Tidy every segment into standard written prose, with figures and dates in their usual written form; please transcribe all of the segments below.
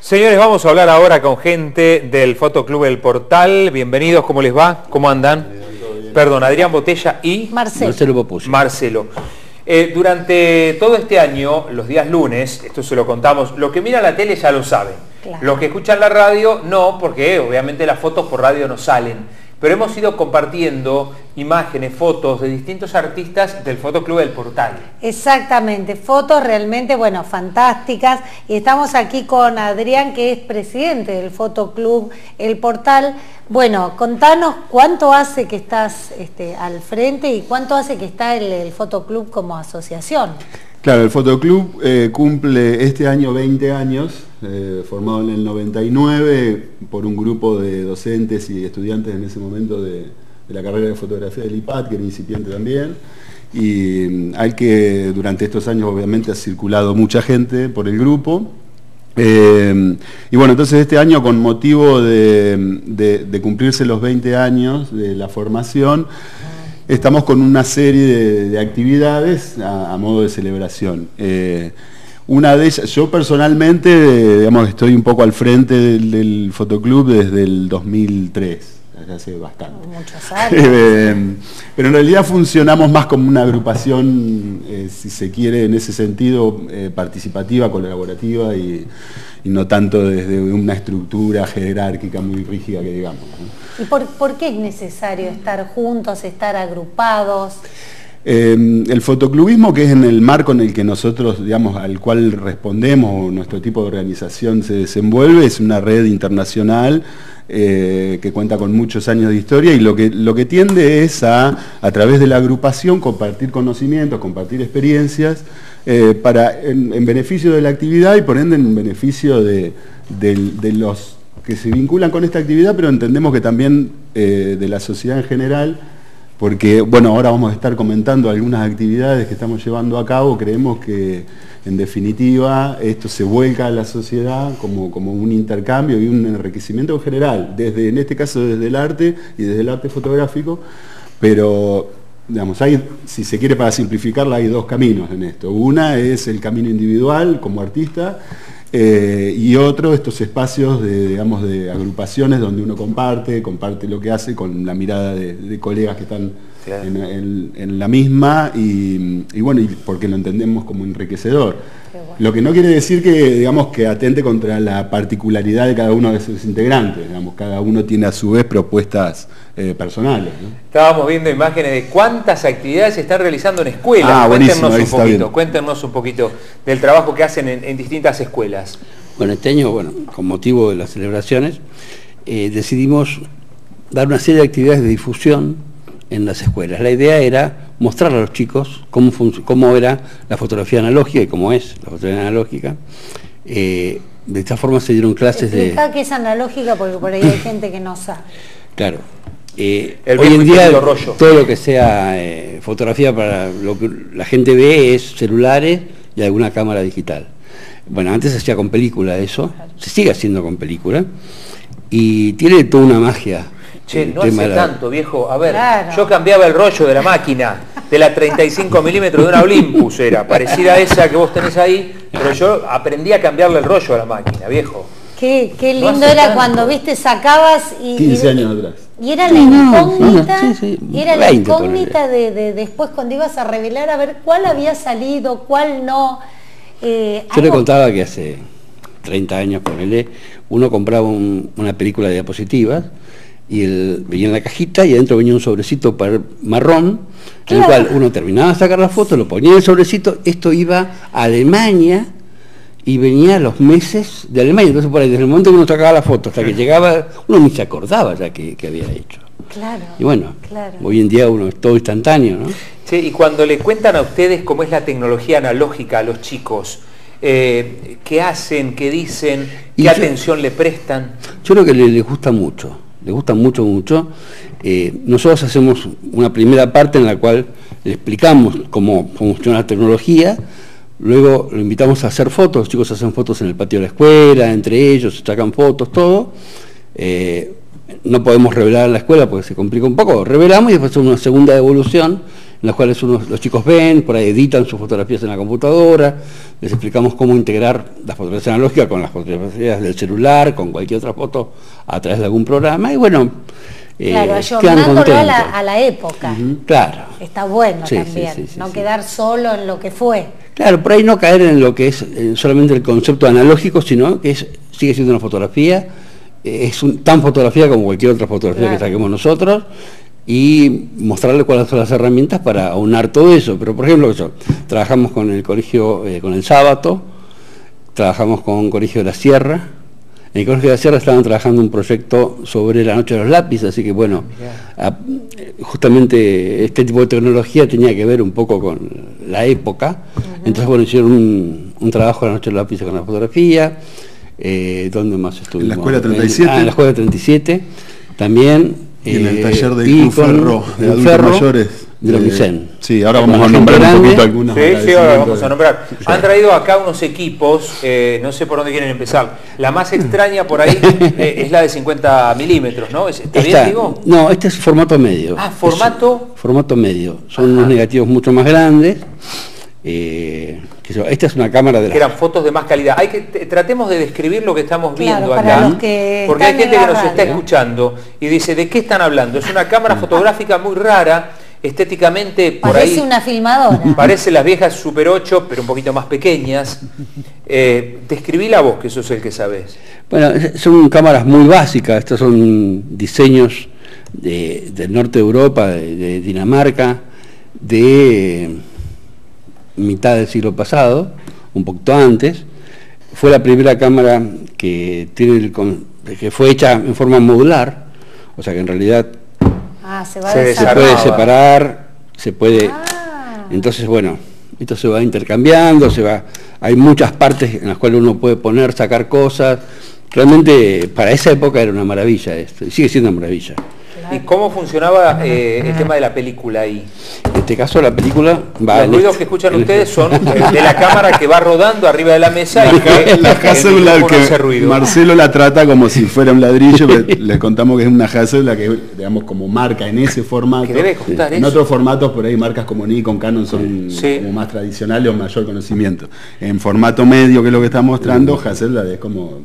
Señores, vamos a hablar ahora con gente del Fotoclub El Portal. Bienvenidos, ¿cómo les va? ¿Cómo andan? Perdón, Adrián Botella y... Marcelo Popullo. Marcelo. Durante todo este año, los días lunes, esto se lo contamos, los que miran la tele ya lo saben. Claro. Los que escuchan la radio no, porque obviamente las fotos por radio no salen. Pero hemos ido compartiendo imágenes, fotos de distintos artistas del Fotoclub El Portal. Exactamente, fotos realmente, bueno, fantásticas. Y estamos aquí con Adrián, que es presidente del Fotoclub El Portal. Bueno, contanos cuánto hace que estás al frente y cuánto hace que está el Fotoclub como asociación. Claro, el Fotoclub cumple este año 20 años, formado en el 99 por un grupo de docentes y estudiantes en ese momento de la carrera de fotografía del IPAD, que era incipiente también, y al que durante estos años obviamente ha circulado mucha gente por el grupo. Y bueno, entonces este año, con motivo de cumplirse los 20 años de la formación, estamos con una serie de actividades a modo de celebración. Una de ellas, yo personalmente, digamos, estoy un poco al frente del Fotoclub desde el 2003, hace bastante. Muchos años. Pero en realidad funcionamos más como una agrupación, si se quiere, en ese sentido, participativa, colaborativa y no tanto desde una estructura jerárquica muy rígida que digamos, ¿no? ¿Y por qué es necesario estar juntos, estar agrupados? El fotoclubismo, que es en el marco en el que nosotros, digamos, al cual respondemos, o nuestro tipo de organización se desenvuelve, es una red internacional que cuenta con muchos años de historia, y lo que tiende es a través de la agrupación, compartir conocimientos, compartir experiencias, en beneficio de la actividad y por ende en beneficio de los que se vinculan con esta actividad, pero entendemos que también de la sociedad en general, porque bueno, ahora vamos a estar comentando algunas actividades que estamos llevando a cabo. Creemos que en definitiva esto se vuelca a la sociedad como un intercambio y un enriquecimiento en general, en este caso desde el arte y desde el arte fotográfico, pero digamos, si se quiere, para simplificarla, hay dos caminos en esto. Una es el camino individual como artista, y otro, estos espacios de agrupaciones donde uno comparte lo que hace con la mirada de colegas que están claro en la misma, y bueno, y porque lo entendemos como enriquecedor. Bueno. Lo que no quiere decir que atente contra la particularidad de cada uno de sus integrantes. Cada uno tiene a su vez propuestas personales, ¿no? Estábamos viendo imágenes de cuántas actividades se están realizando en escuelas. Cuéntenos un poquito del trabajo que hacen en distintas escuelas. Bueno, este año, con motivo de las celebraciones, decidimos dar una serie de actividades de difusión en las escuelas. La idea era mostrar a los chicos cómo era la fotografía analógica y cómo es la fotografía analógica. De esta forma se dieron clases Explica qué es analógica, porque por ahí hay gente que no sabe. Claro. Hoy en día todo lo que sea fotografía, para lo que la gente ve, es celulares y alguna cámara digital. Bueno, antes se hacía con película eso, se sigue haciendo con película, y tiene toda una magia. Che, no hace tanto, viejo. A ver, claro, yo cambiaba el rollo de la máquina, de la 35 milímetros de una Olympus, era parecida a esa que vos tenés ahí, pero yo aprendí a cambiarle el rollo a la máquina, viejo. Qué lindo no era tanto. Cuando, viste, sacabas y... 15 años atrás. Y era la incógnita, era la incógnita de después cuando ibas a revelar a ver cuál había salido, cuál no. Yo le contaba que hace 30 años, ponele, uno compraba una película de diapositivas, y venía en la cajita y adentro venía un sobrecito marrón, en el cual uno terminaba de sacar la foto, lo ponía en el sobrecito, esto iba a Alemania y venía a los meses de Alemania. Entonces, por ahí, desde el momento que uno sacaba la foto hasta que llegaba, uno ni se acordaba ya que había hecho. Claro. Y bueno, hoy en día uno es todo instantáneo, ¿no? Sí, y cuando le cuentan a ustedes cómo es la tecnología analógica a los chicos, ¿qué hacen, qué dicen, qué atención le prestan? Yo creo que les gusta mucho. Les gusta mucho. Nosotros hacemos una primera parte en la cual le explicamos cómo funciona la tecnología, luego lo invitamos a hacer fotos, los chicos hacen fotos en el patio de la escuela, entre ellos, sacan fotos, todo. No podemos revelar en la escuela porque se complica un poco, revelamos y después hacemos una segunda devolución las cuales los chicos ven, por ahí editan sus fotografías en la computadora, les explicamos cómo integrar las fotografías analógicas con las fotografías del celular, con cualquier otra foto a través de algún programa, y bueno, claro, ayornándolo a la época. Claro. Está bueno también, no quedar solo en lo que fue. Claro, por ahí no caer en lo que es solamente el concepto analógico, sino que sigue siendo una fotografía, es tan fotografía como cualquier otra fotografía que saquemos nosotros, y mostrarle cuáles son las herramientas para aunar todo eso. Pero por ejemplo, trabajamos con el colegio, con el Sábato, trabajamos con el Colegio de la Sierra. En el Colegio de la Sierra estaban trabajando un proyecto sobre la noche de los lápices, así que bueno, justamente este tipo de tecnología tenía que ver un poco con la época. Entonces bueno, hicieron un trabajo de la noche de los lápices con la fotografía. ¿Dónde más estuvimos? En la Escuela 37. En la Escuela 37 también. Y en el taller de Club Ferro, de adultos mayores. De la Micén. Sí, ahora vamos a nombrar un poquito algunos. Sí, ahora vamos a nombrar. Han traído acá unos equipos, no sé por dónde quieren empezar. La más extraña por ahí es la de 50 milímetros, ¿no? ¿Está bien, digo? No, este es formato medio. Ah, formato. Formato medio. Son unos negativos mucho más grandes. Esta es una cámara de que eran fotos de más calidad. Tratemos de describir lo que estamos viendo acá, porque hay gente que nos está escuchando y dice, ¿de qué están hablando? Es una cámara fotográfica muy rara, estéticamente por parece ahí una filmadora. Parece las viejas Super 8, pero un poquito más pequeñas. Describí la voz, que sos el que sabés. Bueno, son cámaras muy básicas. Estos son diseños del norte de Europa, de Dinamarca, de mitad del siglo pasado, un poquito antes. Fue la primera cámara que fue hecha en forma modular, o sea que en realidad se puede separar, se puede. Entonces bueno, esto se va intercambiando, hay muchas partes en las cuales uno puede sacar cosas. Realmente para esa época era una maravilla esto, y sigue siendo una maravilla. ¿Y cómo funcionaba el tema de la película ahí? En este caso la película va... Los ruidos que escuchan ustedes son de la cámara que va rodando arriba de la mesa y que la Hasselblad que Marcelo la trata como si fuera un ladrillo, les contamos que es una Hasselblad que digamos como marca en ese formato. Que debe costar en eso. Otros formatos por ahí marcas como Nikon, Canon son como más tradicionales o mayor conocimiento. En formato medio, que es lo que está mostrando, Hasselblad es como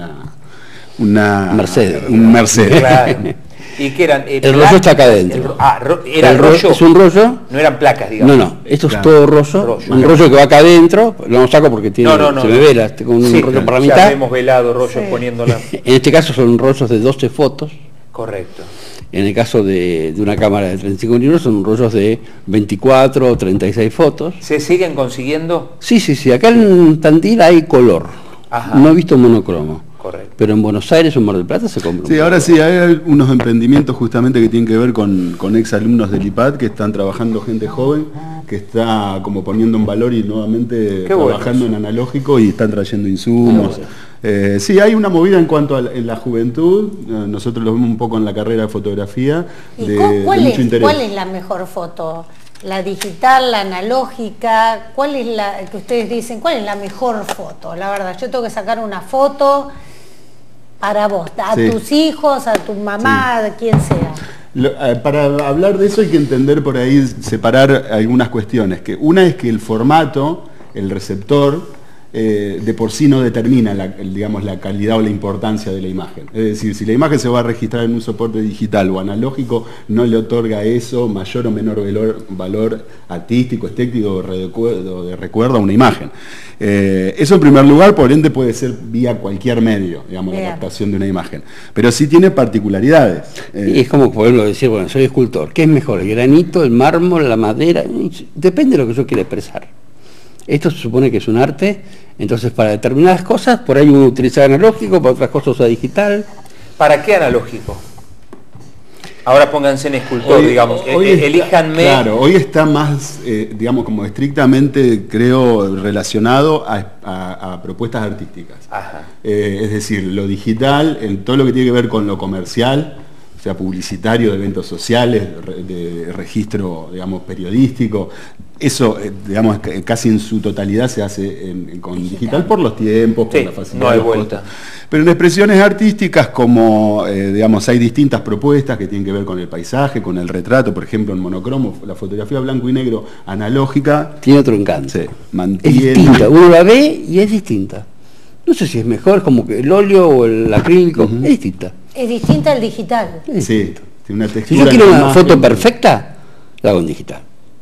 una Mercedes. Un Mercedes. Claro. ¿Y qué eran? El rollo está acá adentro. ¿Era el rollo? Es un rollo. No eran placas, digamos. No, esto es todo rollo. Un rollo que va acá adentro, lo saco porque se me vela, con un rollo por la mitad. Ya hemos velado rollos poniéndola. En este caso son rollos de 12 fotos. Correcto. En el caso de una cámara de 35 milímetros son rollos de 24 o 36 fotos. ¿Se siguen consiguiendo? Sí. Acá en Tandil hay color. Ajá. No he visto monocromo. Correcto. Pero en Buenos Aires o en Mar del Plata se compra. Sí, ahora sí, hay unos emprendimientos justamente que tienen que ver con exalumnos del IPAD que están trabajando, gente joven, que está como poniendo en valor y nuevamente trabajando en analógico y están trayendo insumos. Sí, hay una movida en cuanto a la juventud, nosotros lo vemos un poco en la carrera de fotografía, de mucho interés. ¿Cuál es la mejor foto? ¿La digital, la analógica? ¿Cuál es la que ustedes dicen, cuál es la mejor foto? La verdad, yo tengo que sacar una foto para vos, a tus hijos, a tu mamá, a quien sea. Para hablar de eso hay que entender por ahí, separar algunas cuestiones. Una es que el formato, el receptor, de por sí no determina la calidad o la importancia de la imagen. Es decir, si la imagen se va a registrar en un soporte digital o analógico, no le otorga eso mayor o menor valor artístico, estético o de recuerdo a una imagen. Eso en primer lugar, por ende puede ser vía cualquier medio, digamos, la captación de una imagen. Pero sí tiene particularidades. Y es como poderlo decir, bueno, soy escultor, ¿qué es mejor? ¿El granito, el mármol, la madera? Depende de lo que yo quiera expresar. Esto se supone que es un arte, entonces para determinadas cosas, por ahí uno utiliza analógico, para otras cosas usa digital. ¿Para qué analógico? Ahora pónganse en escultor, digamos, elíjanme. Claro, hoy está más, digamos, como estrictamente, creo, relacionado a propuestas artísticas. Ajá. Es decir, lo digital, en todo lo que tiene que ver con lo comercial, sea publicitario, de eventos sociales, de registro, digamos, periodístico. Eso, digamos, casi en su totalidad se hace con digital por los tiempos, por la facilidad. No hay vuelta. Pero en expresiones artísticas, como, digamos, hay distintas propuestas que tienen que ver con el paisaje, con el retrato, por ejemplo, en monocromo, la fotografía blanco y negro analógica. Tiene otro encanto. Sí, mantiene... Es distinta, uno la ve y es distinta. No sé si es mejor, como que el óleo o el acrílico, es distinta. Es distinta al digital. Sí, tiene una textura. Si yo quiero una foto perfecta, la hago en digital.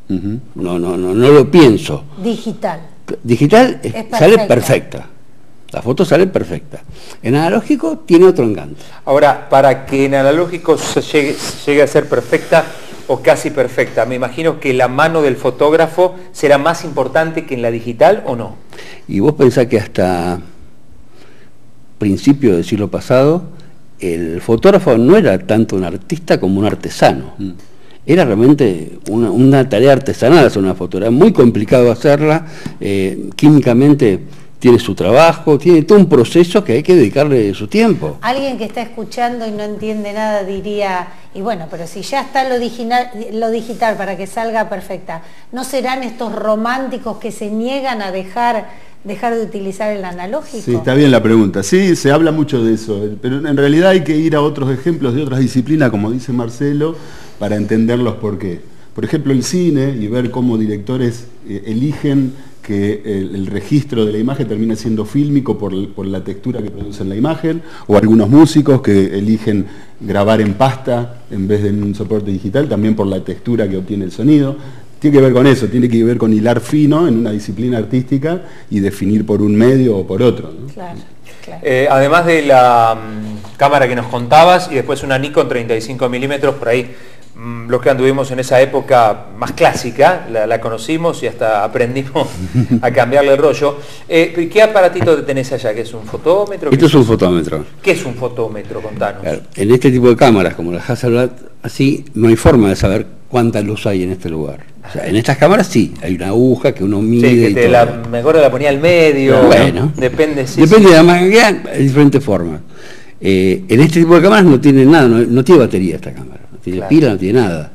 No lo pienso. Digital. Digital sale perfecta. La foto sale perfecta. En analógico tiene otro encanto. Ahora, para que en analógico llegue a ser perfecta o casi perfecta, me imagino que la mano del fotógrafo será más importante que en la digital, ¿o no? Y vos pensás que hasta principios del siglo pasado, el fotógrafo no era tanto un artista como un artesano. Era realmente una tarea artesanal hacer una fotografía, muy complicado hacerla, químicamente tiene su trabajo, tiene todo un proceso que hay que dedicarle su tiempo. Alguien que está escuchando y no entiende nada diría, y bueno, pero si ya está lo digital para que salga perfecta, ¿no serán estos románticos que se niegan a dejar de utilizar el analógico? Sí, está bien la pregunta. Sí, se habla mucho de eso, pero en realidad hay que ir a otros ejemplos de otras disciplinas, como dice Marcelo, para entenderlos por qué. Por ejemplo, el cine, y ver cómo directores eligen que el registro de la imagen termina siendo fílmico por la textura que produce en la imagen, o algunos músicos que eligen grabar en pasta en vez de en un soporte digital, también por la textura que obtiene el sonido. Tiene que ver con eso, tiene que ver con hilar fino en una disciplina artística y definir por un medio o por otro, ¿no? Claro, claro. Además de la cámara que nos contabas y después una Nikon 35 milímetros, por ahí los que anduvimos en esa época más clásica, la conocimos y hasta aprendimos a cambiarle el rollo. ¿Qué aparatito tenés allá? ¿Qué es un fotómetro? Esto es un fotómetro. ¿Qué es un fotómetro? Contanos. Claro, en este tipo de cámaras, como las Hasselblad, así, no hay forma de saber cuánta luz hay en este lugar. O sea, en estas cámaras sí, hay una aguja que uno mide. Sí, que mejor la ponía al medio. Bueno, depende de la magnitud, hay diferentes formas. En este tipo de cámaras no tiene nada, no tiene batería esta cámara, no tiene pila, no tiene nada.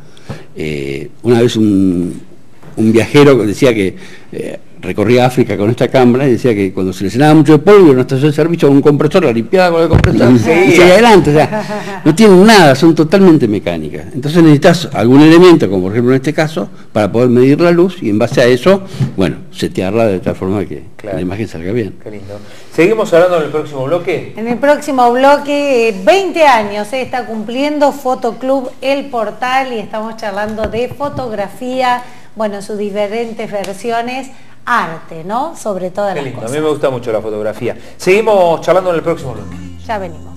Una vez un viajero decía que recorría África con esta cámara y decía que cuando se le llenaba mucho de polvo en una estación de servicio con un compresor, la limpiaba con el compresor y seguía adelante. O sea, no tienen nada, son totalmente mecánicas. Entonces necesitas algún elemento, como por ejemplo en este caso, para poder medir la luz y en base a eso, bueno, setearla de tal forma que la imagen salga bien. Qué lindo. ¿Seguimos hablando en el próximo bloque? En el próximo bloque, 20 años está cumpliendo Fotoclub El Portal y estamos charlando de fotografía, bueno, sus diferentes versiones, arte, ¿no? Sobre todas las cosas. A mí me gusta mucho la fotografía. Seguimos charlando en el próximo bloque. Ya venimos.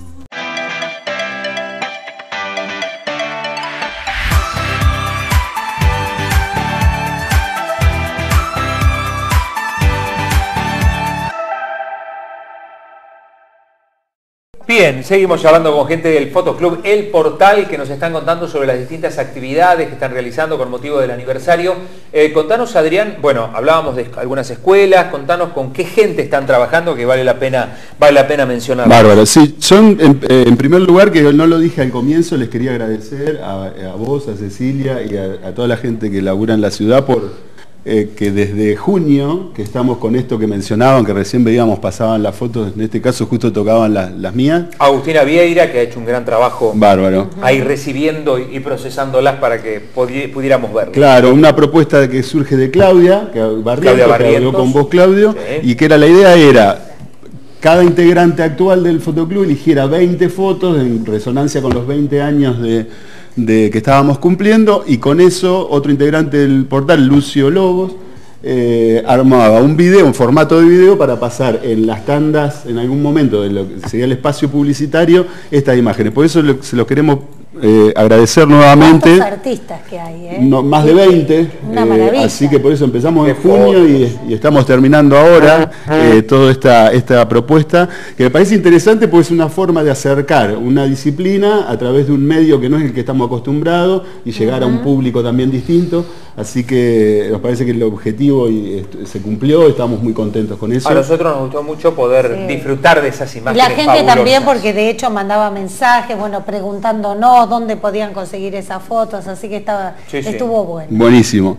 Bien, seguimos hablando con gente del Fotoclub El Portal que nos están contando sobre las distintas actividades que están realizando con motivo del aniversario. Contanos, Adrián, bueno, hablábamos de algunas escuelas, contanos con qué gente están trabajando que vale la pena mencionar. Bárbaro, sí, son en primer lugar, que no lo dije al comienzo, les quería agradecer a vos, a Cecilia y a toda la gente que labura en la ciudad por que desde junio, que estamos con esto que mencionaban, que recién veíamos, pasaban las fotos, en este caso justo tocaban las mías. Agustina Vieira, que ha hecho un gran trabajo. Bárbaro. Ahí recibiendo y procesándolas para que pudiéramos verlas. Claro, una propuesta que surge de Claudia Barrientos, que habló con vos, Claudio, sí. Y que la idea era cada integrante actual del Fotoclub eligiera 20 fotos en resonancia con los 20 años de que estábamos cumpliendo, y con eso otro integrante del portal, Lucio Lobos, armaba un video, un formato de video para pasar en las tandas en algún momento de lo que sería el espacio publicitario estas imágenes. Por eso se los queremos agradecer nuevamente. ¿Cuántos artistas que hay? No, más de 20, una maravilla. Así que por eso empezamos en junio y estamos terminando ahora toda esta propuesta, que me parece interesante porque es una forma de acercar una disciplina a través de un medio que no es el que estamos acostumbrados y llegar a un público también distinto. así que nos parece que el objetivo se cumplió, estamos muy contentos con eso. A nosotros nos gustó mucho poder disfrutar de esas imágenes. La gente fabulosas. También, porque de hecho mandaba mensajes, bueno, preguntándonos dónde podían conseguir esas fotos, así que estuvo bueno. Buenísimo.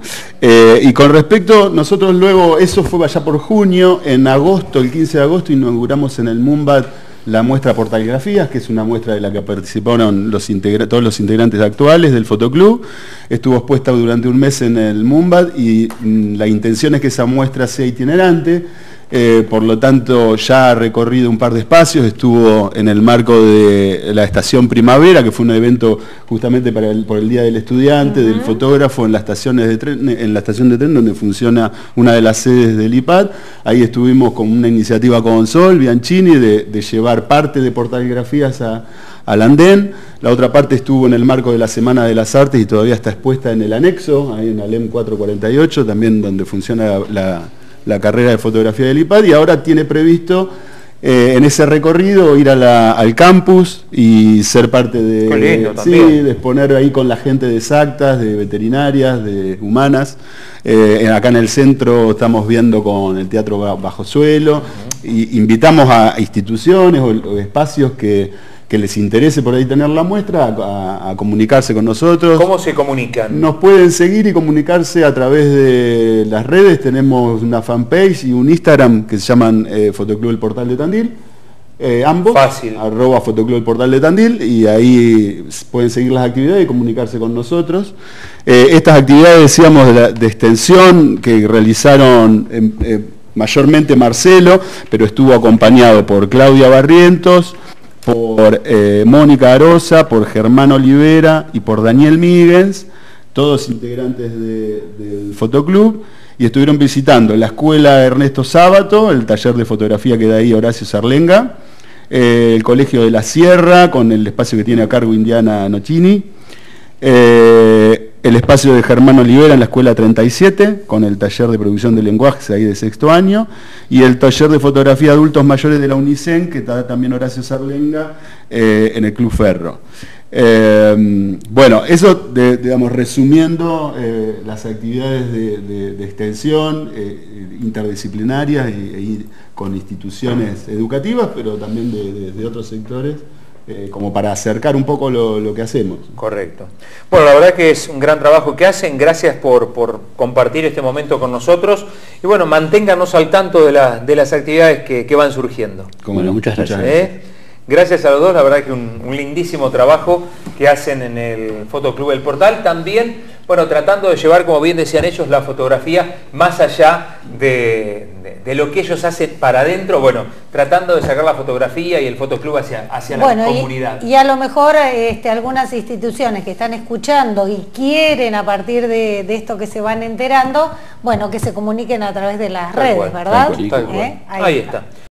Y con respecto, nosotros luego, eso fue allá por junio, en agosto, el 15 de agosto, inauguramos en el MUMBAD la muestra Portalgrafías, que es una muestra de la que participaron todos los integrantes actuales del Fotoclub. Estuvo expuesta durante un mes en el MUMBAD y la intención es que esa muestra sea itinerante. Por lo tanto, ya ha recorrido un par de espacios, estuvo en el marco de la Estación Primavera, que fue un evento justamente por el Día del Estudiante, del fotógrafo, en la estación de tren donde funciona una de las sedes del IPAD. Ahí estuvimos con una iniciativa con Sol Bianchini de llevar parte de Portalgrafías al andén. La otra parte estuvo en el marco de la Semana de las Artes y todavía está expuesta en el anexo, ahí en Alem 448, también donde funciona la carrera de fotografía del IPAD, y ahora tiene previsto en ese recorrido ir al campus y ser parte de exponer ahí con la gente de exactas, de veterinarias, de humanas. Acá en el centro estamos viendo con el Teatro Bajo Suelo, y invitamos a instituciones o espacios que les interese por ahí tener la muestra, a comunicarse con nosotros. ¿Cómo se comunican? Nos pueden seguir y comunicarse a través de las redes. Tenemos una fanpage y un Instagram que se llaman Fotoclub El Portal de Tandil. Ambos, fácil. @Fotoclub El Portal de Tandil, y ahí pueden seguir las actividades y comunicarse con nosotros. Estas actividades, decíamos, de extensión que realizaron mayormente Marcelo, pero estuvo acompañado por Claudia Barrientos, por Mónica Arosa, por Germán Olivera y por Daniel Míguez, todos integrantes del Fotoclub, y estuvieron visitando la escuela Ernesto Sábato, el taller de fotografía que da ahí Horacio Sarlenga, el Colegio de la Sierra, con el espacio que tiene a cargo Indiana Nocini, el espacio de Germán Olivera en la escuela 37, con el taller de producción de lenguajes ahí de sexto año, y el taller de fotografía de adultos mayores de la UNICEN, que está también Horacio Sarlenga, en el Club Ferro. Bueno, eso, digamos, resumiendo las actividades de extensión interdisciplinarias y con instituciones educativas, pero también de otros sectores, como para acercar un poco lo que hacemos. Correcto. Bueno, la verdad que es un gran trabajo que hacen. Gracias por compartir este momento con nosotros. Y bueno, manténganos al tanto de las actividades que van surgiendo. Bueno, muchas gracias. Gracias a los dos, la verdad que un lindísimo trabajo que hacen en el Fotoclub El Portal. También, bueno, tratando de llevar, como bien decían ellos, la fotografía más allá de lo que ellos hacen para adentro, bueno, tratando de sacar la fotografía y el Fotoclub hacia la comunidad. Y a lo mejor algunas instituciones que están escuchando y quieren, a partir de esto que se van enterando, bueno, que se comuniquen a través de las redes, ¿verdad? Tal cual. Ahí está.